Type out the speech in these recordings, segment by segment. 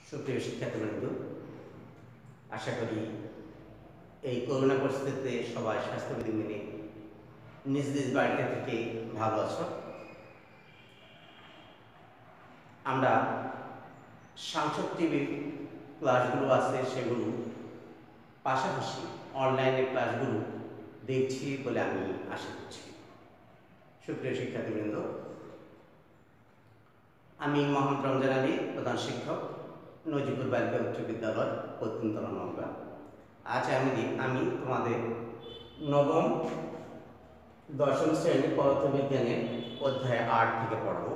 সুপ্রিয় শিক্ষার্থীবৃন্দ, আশা করি এই করোনা পরিস্থিতিতে সবাই স্বাস্থ্যবিধি মেনে নিজ নিজ বাড়িতে থেকে ভালো আছো। আমরা সাংসদ টিভির ক্লাসগুলো আছে সেগুলো পাশাপাশি অনলাইনে ক্লাসগুলো দেখছি বলে আমি আশা করছি। সুপ্রিয় শিক্ষার্থীবৃন্দ, আমি মোহাম্মদ রমজান আলী, প্রধান শিক্ষক, নজিপুর বালিকা উচ্চ বিদ্যালয়, পত্নীতলা, নওগাঁ। আজ আমি তোমাদের নবম দশম শ্রেণী পদার্থবিজ্ঞানের অধ্যায় 8 থেকে পড়াবো।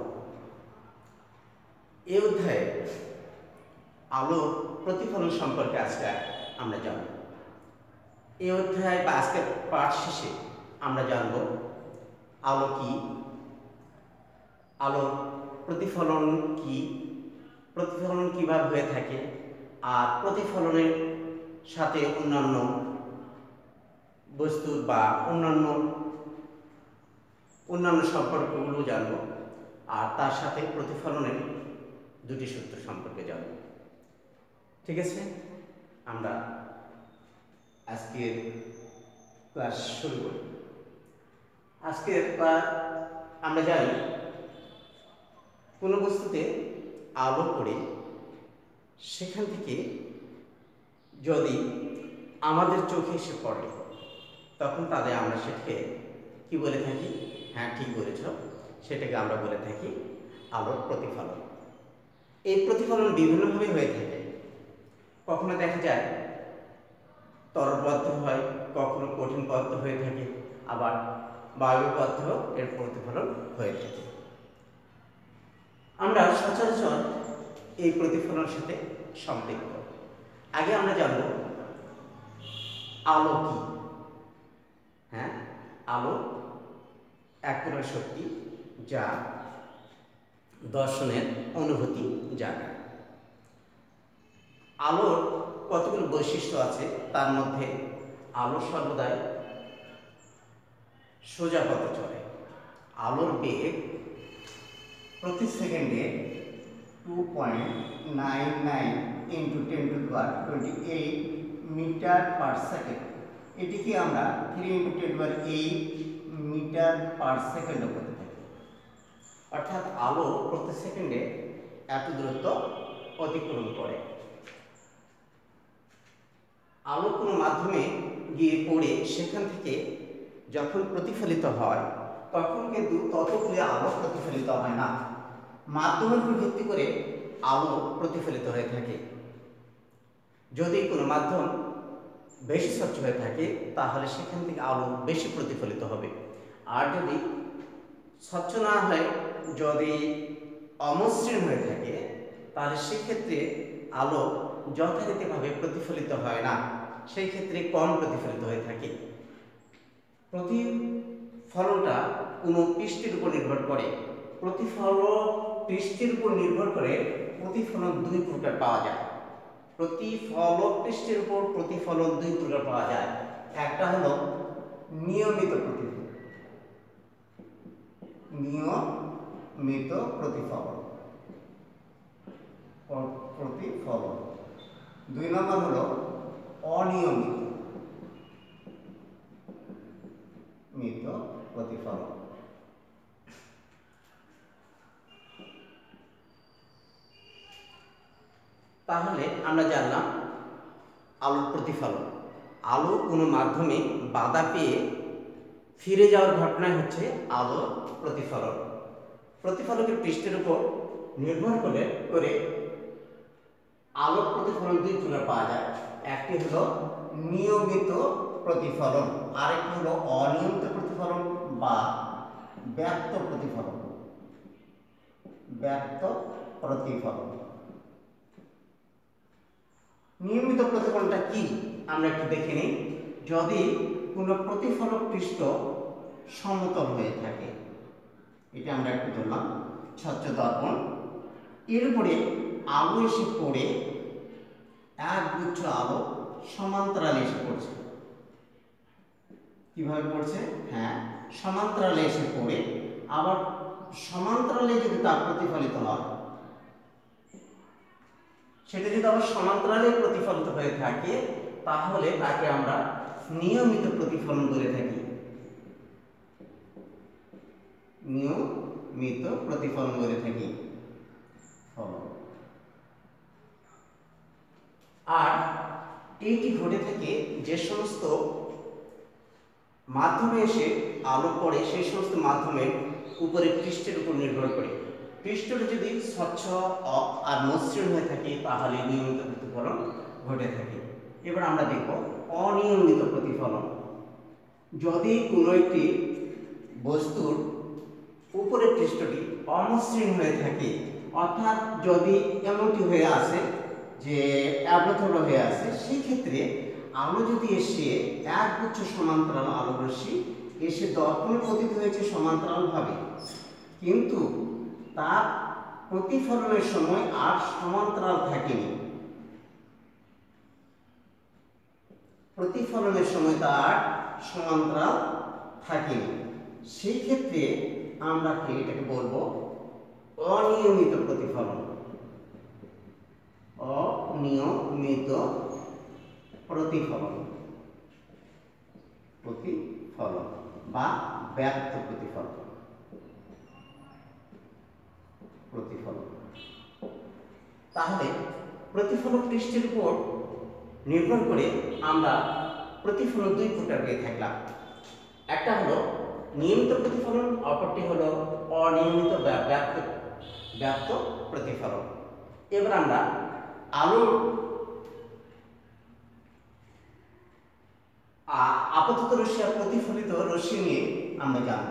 এই অধ্যায়ে আলোর প্রতিফলন সম্পর্কে আজকে আমরা জানব। এই অধ্যায় বা আজকের পাঠ শেষে আমরা জানব আলো কি, আলোর প্রতিফলন কি, প্রতিফলন কিভাবে হয়ে থাকে, আর প্রতিফলনের সাথে অন্যান্য বস্তু বা অন্যান্য সম্পর্কগুলো জানব, আর তার সাথে প্রতিফলনের দুটি সূত্র সম্পর্কে জানব। ঠিক আছে, আমরা আজকের ক্লাস শুরু করি। আজকের আমরা জানি কোনো বস্তুতে আলো পড়ে সেখান থেকে যদি আমাদের চোখে এসে পড়ে তখন তাহলে আমরা সেটাকে কি বলে থাকি? হ্যাঁ, ঠিক বলেছ, সেটাকে আমরা বলে থাকি আলোর প্রতিফলন। এই প্রতিফলন বিভিন্নভাবে হয়ে থাকে। কখনো দেখা যায় তরল পদার্থ হয়, কখনো কঠিন পদার্থ হয়ে থাকে, আবার বায়ু পদার্থ এর প্রতিফলন হয়ে থাকে। আমরা সচরাচর এই প্রতিফলনের সাথে সম্পৃক্ত। আগে আমরা জানব আলো কি। হ্যাঁ, আলো এক প্রকার শক্তি যা দর্শনের অনুভূতি জাগায়। আলোর কতগুলো বৈশিষ্ট্য আছে, তার মধ্যে আলো সর্বদাই সোজা পথে চলে। আলোর বেগ প্রতি সেকেন্ডে 2.99 × 10⁻28 মিটার পার সেকেন্ড। এটিকে আমরা 3 × 10⁸ মিটার পার সেকেন্ডও বলতে থাকি। অর্থাৎ আলো প্রতি সেকেন্ডে এত দূরত্ব অতিক্রম করে। আলো কোনো মাধ্যমে গিয়ে পড়ে সেখান থেকে যখন প্রতিফলিত হয় তখন কিন্তু ততগুলি আলো প্রতিফলিত হয় না, মাধ্যমের উপর ভিত্তি করে আলো প্রতিফলিত হয়ে থাকে। যদি কোনো মাধ্যম বেশি স্বচ্ছ হয়ে থাকে তাহলে সেখান থেকে আলো বেশি প্রতিফলিত হবে, আর যদি স্বচ্ছ না হয়, যদি অমসৃণ হয়ে থাকে তাহলে সেক্ষেত্রে আলো যথারীতিভাবে প্রতিফলিত হয় না, সেই ক্ষেত্রে কম প্রতিফলিত হয়ে থাকে। প্রতিফলনটা কোনো পৃষ্ঠের উপর নির্ভর করে। পৃষ্ঠের উপর নির্ভর করে প্রতিফলন দুই প্রকার পাওয়া যায়। পৃষ্ঠের উপর প্রতিফলন দুই প্রকার পাওয়া যায়। একটা হলো নিয়মিত প্রতিফলন, প্রতিফলন। দুই নম্বর হলো অনিয়মিত প্রতিফলন। তাহলে আমরা জানলাম আলোর প্রতিফলন। আলো কোনো মাধ্যমে বাধা পেয়ে ফিরে যাওয়ার ঘটনাই হচ্ছে আলোর প্রতিফলন। প্রতিফলকের পৃষ্ঠের উপর নির্ভর করে আলোর প্রতিফলন দুই প্রকার পাওয়া যায়। একটি হলো নিয়মিত প্রতিফলন, আরেকটি হলো অনিয়মিত প্রতিফলন বা ব্যক্ত প্রতিফলন। নিয়মিত প্রতিফলনটা কি আমরা একটু দেখে নিই। যদি কোনো প্রতিফলক পৃষ্ঠ সমতল হয়ে থাকে, এটা আমরা একটু ধরলাম স্বচ্ছ দর্পণ, এর উপরে আলো এসে পড়ে এক গুচ্ছ আলো সমান্তরালে এসে পড়ছে। কিভাবে পড়ছে? হ্যাঁ, সমান্তরালে এসে পড়ে, আবার সমান্তরালে যদি তা প্রতিফলিত হয় সেটা যদি আবার সমান্তরালে প্রতিফলিত হয়ে থাকে তাহলে তাকে আমরা নিয়মিত প্রতিফলন বলে থাকি। নিয়মিত প্রতিফলন বলে থাকি। আর এইটি ঘটে থাকে যে সমস্ত মাধ্যমে এসে আলো পড়ে সেই সমস্ত মাধ্যমের উপরে পৃষ্ঠের উপর নির্ভর করে। পৃষ্ঠটা যদি স্বচ্ছ আর মসৃণ হয়ে থাকে তাহলে নিয়মিত প্রতিফলন ঘটে থাকে। এবার আমরা দেখব অনিয়মিত প্রতিফলন। যদি কোনো একটি বস্তুর উপরের পৃষ্ঠটি অমসৃণ হয়ে থাকে, অর্থাৎ যদি এমনটি হয়ে আসে যে অ্যাবলোথোলো হয়ে আসে, সেই ক্ষেত্রে আলো যদি এসে একগুচ্ছ সমান্তরাল আলো রশ্মি এসে দর্পণে পতিত হয়েছে সমান্তরালভাবে, কিন্তু তার প্রতিফলনের সময় আর সমান্তরাল থাকেনি, প্রতিফলনের সময় তার সমান্তরাল থাকেনি, সেই ক্ষেত্রে আমরা এটাকে বলবো অনিয়মিত প্রতিফলন। অনিয়মিত প্রতিফলন, প্রতিফলন বা ব্যর্থ প্রতিফলন। প্রতিফলন তাহলে প্রতিফলন পৃষ্ঠের উপর নির্ভর করে আমরা প্রতিফলন দুই প্রকার পেয়ে থাকলাম। একটা হলো নিয়মিত প্রতিফলন, অপরটি হলো অনিয়মিত ব্যর্থ প্রতিফলন। এবার আমরা আলোর আপতিত রশ্মি আর প্রতিফলিত রশ্মি নিয়ে আমরা জানব।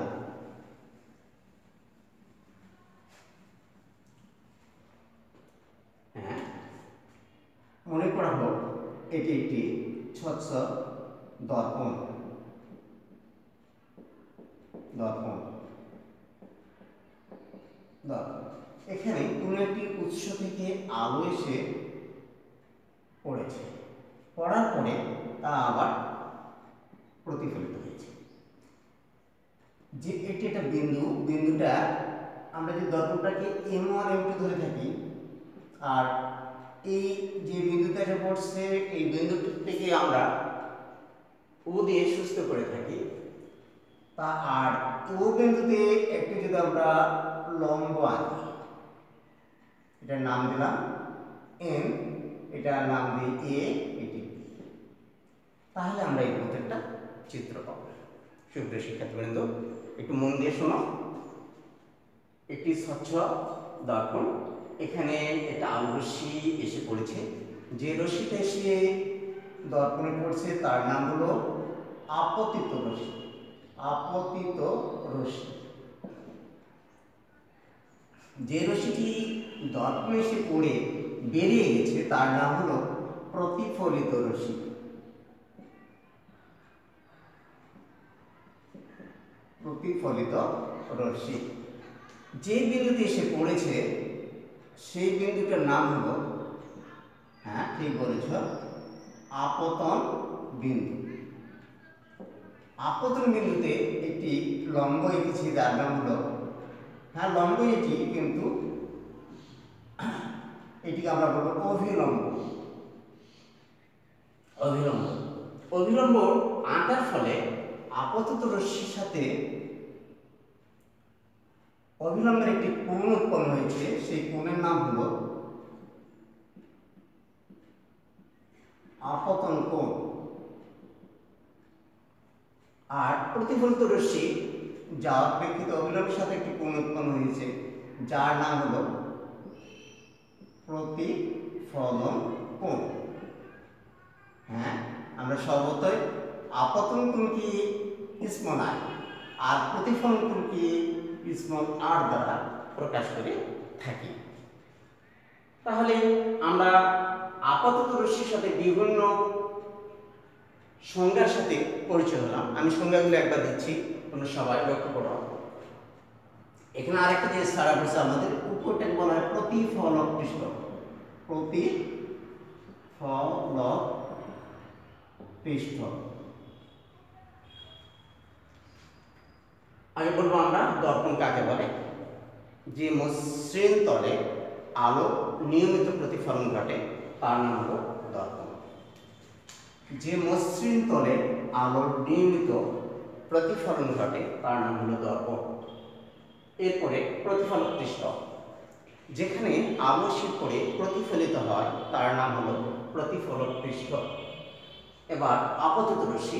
হ্যাঁ, মনে করা হোক এটি একটি স্বচ্ছ দর্পণ। এখানে কোনো একটি উৎস থেকে আলো এসে পড়েছে, পড়ার পরে তা আবার প্রতিফলিত হয়েছে। যে এটি একটা বিন্দু, বিন্দুটা আমরা যে দর্পণটাকে M1 M2 ধরে থাকি, আর এই যে বিন্দুতে এসে পড়ছে এই বিন্দুটি থেকে আমরা ও দিয়ে সুস্থ করে থাকি। তা আর ও বিন্দুতে একটি যদি আমরা লম্ব আঁকি, এটার নাম দিলাম N, এটার নাম দিই A, এটি, তাহলে আমরা এই মতো একটা চিত্র পাবো। সুপ্রিয় শিক্ষার্থীবৃন্দ, একটু মন দিয়ে শোনো। একটি স্বচ্ছ দর্পণ, এখানে একটা আলো রশ্মি এসে পড়েছে। যে রশ্মিটা এসে দর্পণে পড়ছে তার নাম হলো আপতিত রশ্মি। আপতিত রশ্মি। যে রশ্মিটি দর্পণে এসে পড়ে বেরিয়ে গেছে তার নাম হলো প্রতিফলিত রশ্মি। প্রতিফলিত রশ্মি। যে বিন্দুতে এসে পড়েছে সেই বিন্দুটার নাম হলো, হ্যাঁ ঠিক বলেছ, আপতন বিন্দু। আপতন বিন্দুতে একটি লম্ব এঁকেছি যার নাম হলো, হ্যাঁ লম্ব এটি, কিন্তু এটিকে আমরা বলবো অভিলম্ব। অভিলম্ব অভিলম্ব আঁকার ফলে আপতিত রশ্মির সাথে অভিলম্বের একটি কোণ উৎপন্ন হয়েছে, সেই কোণের নাম হলো আপতন কোণ। আর প্রতিফলিত রশ্মি যার প্রেক্ষিতে অভিলম্বের সাথে একটি কোণ উৎপন্ন হয়েছে যার নাম হলো প্রতিফলন কোণ। হ্যাঁ, আমরা সর্বতই আপতন কোণকে স্মল আই আর প্রতিফলন কোণকে স্মল আর দ্বারা প্রকাশ করে থাকি। তাহলে আমরা আপাতত রশ্মির সাথে বিভিন্ন সংজ্ঞার সাথে পরিচয় হলাম। আমি সংজ্ঞাগুলো একবার দিচ্ছি, তোমরা সবাই লক্ষ্য করো। এখানে আরেকটা জিনিস ছাড়া পড়ছে আমাদের, উপরটাকে বলা হয় প্রতিফলক পৃষ্ঠ। প্রতিফলক পৃষ্ঠ। আগে বলবো আমরা দর্পণ কাকে বলে। যে মসৃণ তলে আলো নিয়মিত প্রতিফলন ঘটে তার নাম হলো দর্পণ। যে মসৃণ তলে আলোর নিয়মিত প্রতিফলন ঘটে তার নাম হলো দর্পণ। এরপরে প্রতিফলক পৃষ্ঠ, যেখানে আলো শীত করে প্রতিফলিত হয় তার নাম হলো প্রতিফলক পৃষ্ঠ। এবার আপতিত রশ্মি,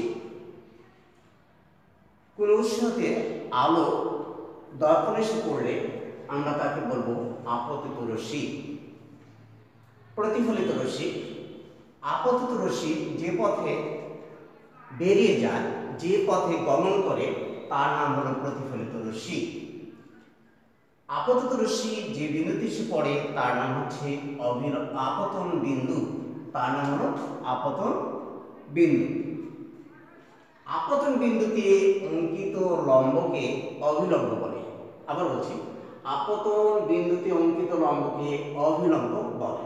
কোন উৎস হতে আলো দর্পণে এসে পড়লে আমরা তাকে বলবো আপতিত রশ্মি। প্রতিফলিত রশ্মি, আপতিত রশ্মি যে পথে বেরিয়ে যায়, যে পথে গমন করে তার নাম হলো প্রতিফলিত রশ্মি। আপতিত রশ্মি যে বিন্দুতে এসে পড়ে তার নাম হচ্ছে আপতন বিন্দু, তার নাম হলো আপতন বিন্দু। আপতন বিন্দুতে অঙ্কিত লম্বকে অভিলম্ব বলে। আবার বলছি, আপতন বিন্দুতে অঙ্কিত লম্বকে অভিলম্ব বলে।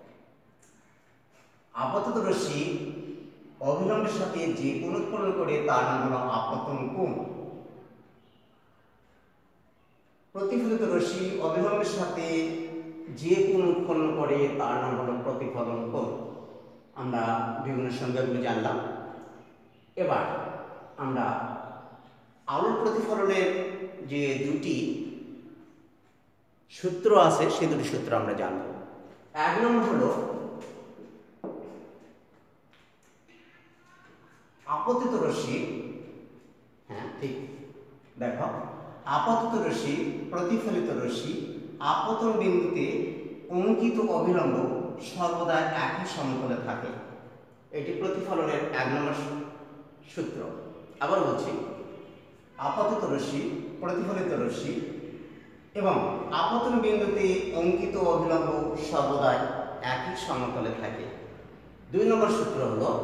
আপতিত রশ্মি অভিলম্বের সাথে যে কোণ উৎপন্ন করে তার নাম হলো আপতন কোণ। প্রতিফলিত রশ্মি অভিলম্বের সাথে যে কোণ উৎপন্ন করে তার নাম হলো প্রতিফলন কোণ। আমরা বিভিন্ন সংজ্ঞাগুলো জানলাম। এবার আমরা আলোর প্রতিফলনের যে দুটি সূত্র আছে সে দুটি সূত্র আমরা জানব। এক নম্বর হলো আপতিত রশ্মি, হ্যাঁ ঠিক দেখো, আপতিত রশ্মি প্রতিফলিত রশ্মি আপতন বিন্দুতে অঙ্কিত অভিলম্ব সর্বদা একই সমতলে থাকে। এটি প্রতিফলনের এক নম্বর সূত্র। আবার বলছি, আপতিত রশ্মি প্রতিফলিত রশ্মি এবং আপতন বিন্দুতে অঙ্কিত অভিলম্ব সর্বদা একই সমতলে থাকে। দুই নম্বর সূত্র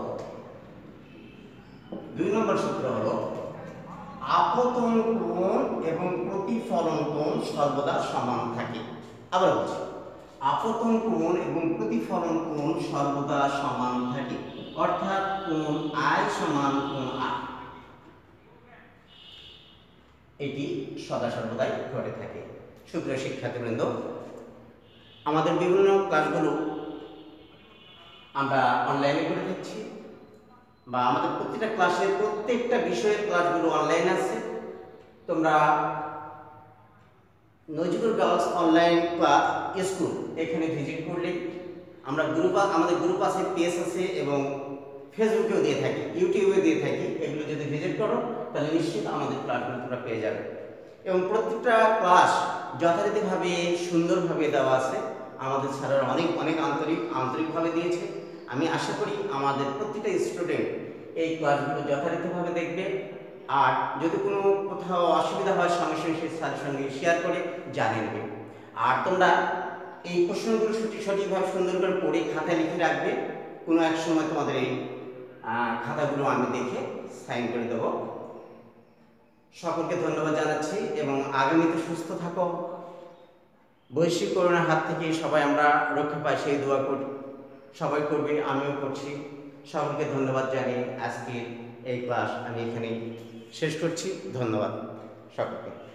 হলো আপতন কোণ এবং প্রতিফলন কোণ সর্বদা সমান থাকে। আবার বলছি, আপতন কোণ এবং প্রতিফলন কোণ সর্বদা সমান থাকে, অর্থাৎ কোণ আই সমান কোণ আর, এটি সদা সর্বদাই ঘটে থাকে। সুপ্রিয় শিক্ষার্থীবৃন্দ, আমাদের বিভিন্ন ক্লাসগুলো আমরা অনলাইনে করে দিচ্ছি, বা আমাদের প্রত্যেকটা ক্লাসের প্রত্যেকটা বিষয়ের ক্লাসগুলো অনলাইন আছে। তোমরা Nazrul girls online class school এখানে ভিজিট করলে আমরা আমাদের গ্রুপ আছে, পেজ আছে এবং ফেসবুকেও দিয়ে থাকি, ইউটিউবে দিয়ে থাকি। এগুলো যদি ভিজিট করো তাহলে নিশ্চিত আমাদের ক্লাসগুলো তোমরা পেয়ে যাবে। এবং প্রত্যেকটা ক্লাস যথারীতিভাবে সুন্দরভাবে দেওয়া আছে। আমাদের স্যারেরা অনেক আন্তরিকভাবে দিয়েছে। আমি আশা করি আমাদের প্রত্যেকটা স্টুডেন্ট এই ক্লাসগুলো যথারীতিভাবে দেখবে। আর যদি কোনো কোথাও অসুবিধা হয় সঙ্গে সঙ্গে সেই স্যারের সঙ্গে শেয়ার করে জানিয়ে নেবে। আর তোমরা এই প্রশ্নগুলো সঠিকভাবে সুন্দর করে পড়ে খাতায় লিখে রাখবে। কোনো এক সময় তোমাদের এই খাতাগুলো আমি দেখে সাইন করে দেবো। সকলকে ধন্যবাদ জানাচ্ছি এবং আগামীতে সুস্থ থাকো। বৈশ্বিক করোনার হাত থেকে সবাই আমরা রক্ষা পাই সেই দোয়া করি। সবাই করবে, আমিও করছি। সকলকে ধন্যবাদ জানিয়ে আজকে এই ক্লাস আমি এখানেই শেষ করছি। ধন্যবাদ সকলকে।